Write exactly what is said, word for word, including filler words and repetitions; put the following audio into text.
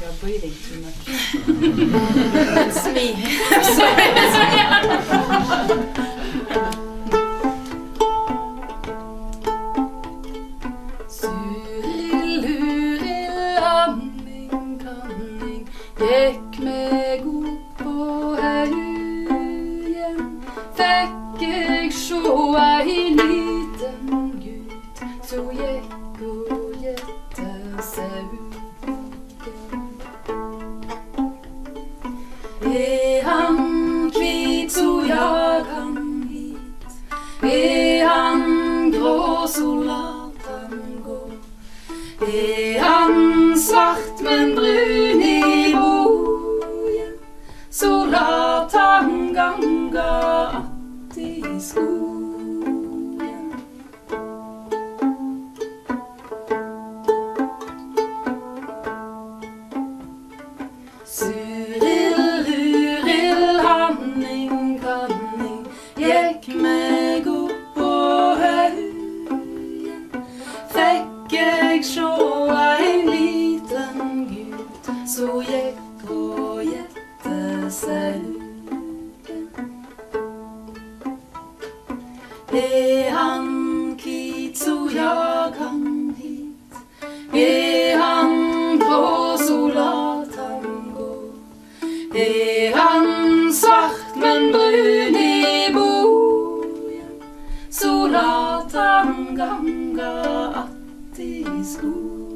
you're breathing too much. It's me. I'm sorry. Suril-luril, anning-kanning, gikk meg opp på haugen. Fikk jeg sjå ei liten gut, så gikk og gjette saugen. Er han hvit, så jag han hit. Er han grå, så lat han gå. Er han svart, men brun i bojen, så lat han ganga att i skogen. Suril-luril, anning-kanning, gikk meg opp på haugen. Fikk jeg sjå ein liten gut, så gikk og gjette saugen. Er han hvit, så jag han hit. Er han grå, så lat han gå. Er han svart, men brun i bojen, så lat han ganga att i skogen.